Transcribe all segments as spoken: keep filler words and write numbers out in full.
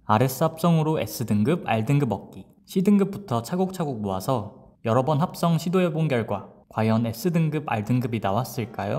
아레스 합성으로 S등급, R등급 얻기. C등급부터 차곡차곡 모아서 여러 번 합성 시도해본 결과 과연 S등급, R등급이 나왔을까요?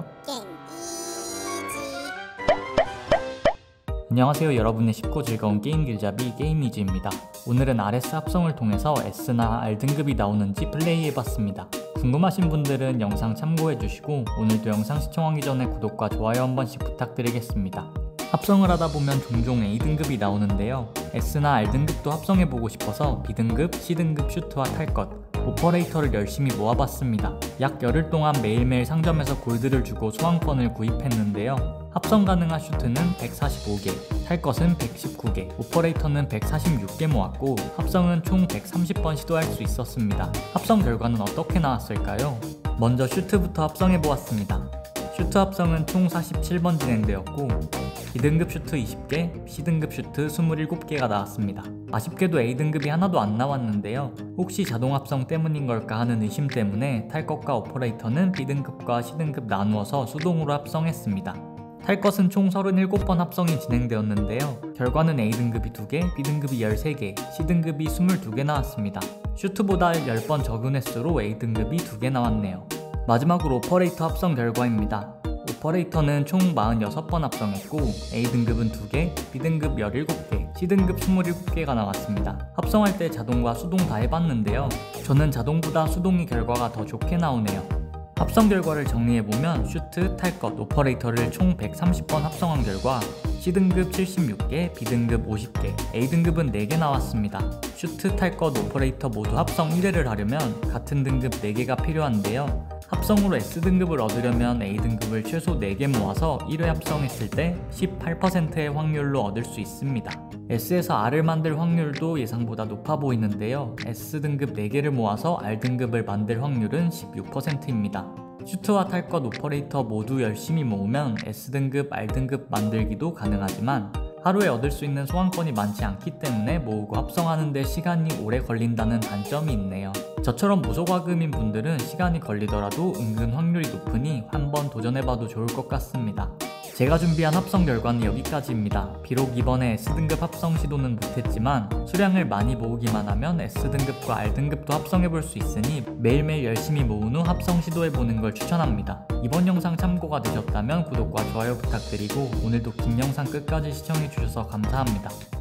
안녕하세요, 여러분의 쉽고 즐거운 게임 길잡이 게임이즈입니다. 오늘은 아레스 합성을 통해서 S나 R등급이 나오는지 플레이해봤습니다. 궁금하신 분들은 영상 참고해주시고 오늘도 영상 시청하기 전에 구독과 좋아요 한 번씩 부탁드리겠습니다. 합성을 하다보면 종종 A등급이 나오는데요. S나 R등급도 합성해보고 싶어서 B등급, C등급 슈트와 탈 것, 오퍼레이터를 열심히 모아봤습니다. 약 열흘 동안 매일매일 상점에서 골드를 주고 소환권을 구입했는데요. 합성 가능한 슈트는 백사십오 개, 탈 것은 백십구 개, 오퍼레이터는 백사십육 개 모았고 합성은 총 백삼십 번 시도할 수 있었습니다. 합성 결과는 어떻게 나왔을까요? 먼저 슈트부터 합성해보았습니다. 슈트 합성은 총 사십칠 번 진행되었고 B등급 슈트 이십 개, C등급 슈트 이십칠 개가 나왔습니다. 아쉽게도 A등급이 하나도 안 나왔는데요. 혹시 자동 합성 때문인 걸까 하는 의심 때문에 탈 것과 오퍼레이터는 B등급과 C등급 나누어서 수동으로 합성했습니다. 탈 것은 총 삼십칠 번 합성이 진행되었는데요. 결과는 A등급이 두 개, B등급이 십삼 개, C등급이 이십이 개 나왔습니다. 슈트보다 십 번 적은 횟수로 A등급이 두 개 나왔네요. 마지막으로 오퍼레이터 합성 결과입니다. 오퍼레이터는 총 사십육 번 합성했고 A등급은 두 개, B등급 십칠 개, C등급 이십칠 개가 나왔습니다. 합성할 때 자동과 수동 다 해봤는데요. 저는 자동보다 수동이 결과가 더 좋게 나오네요. 합성 결과를 정리해보면 슈트, 탈 것, 오퍼레이터를 총 백삼십 번 합성한 결과 C등급 칠십육 개, B등급 오십 개, A등급은 네 개 나왔습니다. 슈트, 탈 것, 오퍼레이터 모두 합성 일 회를 하려면 같은 등급 네 개가 필요한데요. 합성으로 S등급을 얻으려면 A등급을 최소 네 개 모아서 일 회 합성했을 때 십팔 퍼센트의 확률로 얻을 수 있습니다. S에서 R을 만들 확률도 예상보다 높아 보이는데요. S등급 네 개를 모아서 R등급을 만들 확률은 십육 퍼센트입니다. 슈트와 탈 것, 오퍼레이터 모두 열심히 모으면 S등급, R등급 만들기도 가능하지만 하루에 얻을 수 있는 소환권이 많지 않기 때문에 모으고 합성하는 데 시간이 오래 걸린다는 단점이 있네요. 저처럼 무소과금인 분들은 시간이 걸리더라도 은근 확률이 높으니 한번 도전해봐도 좋을 것 같습니다. 제가 준비한 합성 결과는 여기까지입니다. 비록 이번에 S등급 합성 시도는 못했지만 수량을 많이 모으기만 하면 S등급과 R등급도 합성해볼 수 있으니 매일매일 열심히 모은 후 합성 시도해보는 걸 추천합니다. 이번 영상 참고가 되셨다면 구독과 좋아요 부탁드리고 오늘도 긴 영상 끝까지 시청해주셔서 감사합니다.